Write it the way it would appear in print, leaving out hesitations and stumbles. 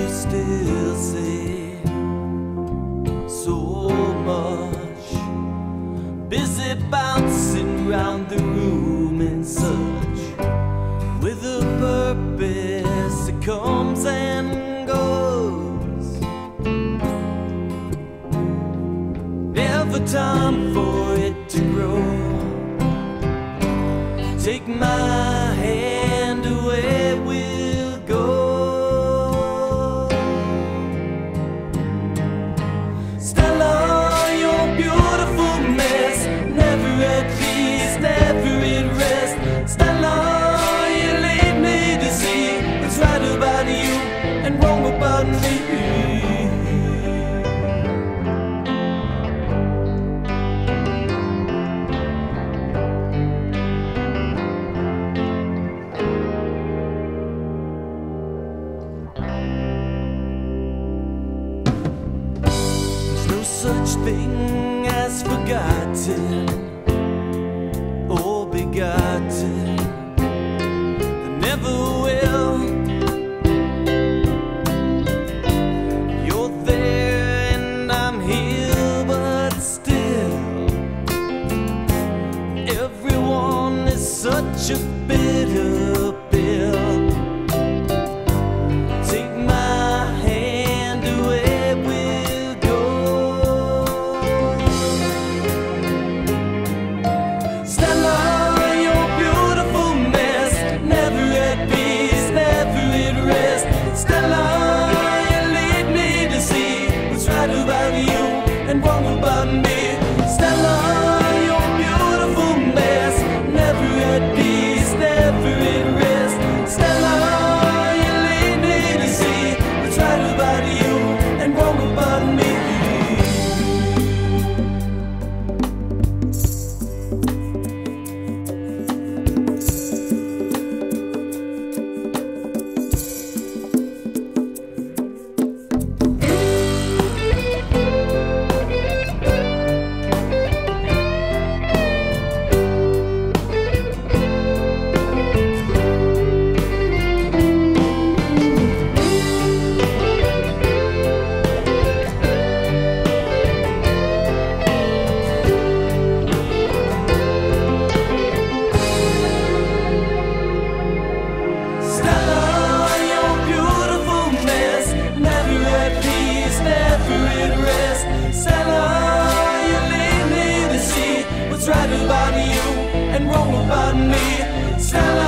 still say so much, busy bouncing round the room and such, with a purpose that comes and goes. Never time for it to grow. Take my hand away, we'll go. Stella, your beautiful mess, never at peace, never at rest. Stella, you lead me to see what's right about you and wrong about me. Such thing as forgotten or begotten, there never will. You're there and I'm here, but still everyone is such a bitter pill. Take my hand away, we'll go. Stella, you lead me to see what's right about you and wrong about me. Stella, your beautiful mess, never at peace, never at rest. Stella, you lead me to see what's right about you and wrong about me. Right about you and wrong about me. Stella,